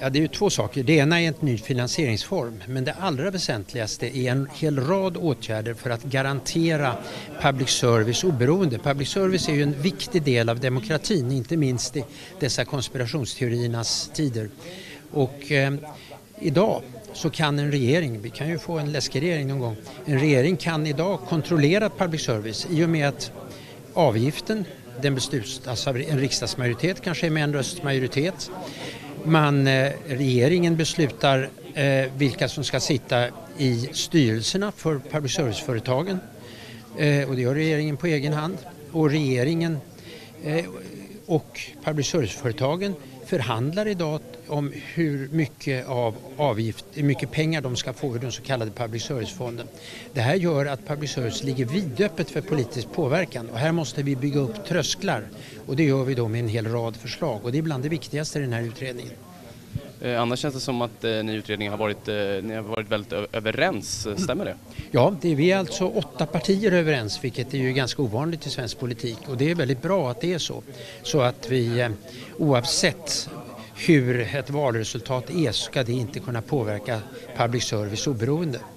Ja, det är ju två saker. Det ena är en ny finansieringsform, men det allra väsentligaste är en hel rad åtgärder för att garantera public service oberoende. Public service är ju en viktig del av demokratin, inte minst i dessa konspirationsteoriernas tider. Och idag så kan en regering, vi kan ju få en läskig regering någon gång, en regering kan idag kontrollera public service i och med att avgiften, den beslutas av en riksdagsmajoritet, kanske med en rösts majoritet. Regeringen beslutar vilka som ska sitta i styrelserna för public service-företagen och det gör regeringen på egen hand. Och regeringen och public service-företagen förhandlar idag om hur mycket pengar de ska få ur den så kallade public service-fonden. Det här gör att public service ligger vidöppet för politisk påverkan och här måste vi bygga upp trösklar och det gör vi då med en hel rad förslag och det är bland det viktigaste i den här utredningen. Annars känns det som att ni i utredningen har varit väldigt överens, stämmer det? Ja, vi är alltså 8 partier överens, vilket är ju ganska ovanligt i svensk politik och det är väldigt bra att det är så. Så att vi oavsett hur ett valresultat är ska det inte kunna påverka public service oberoende.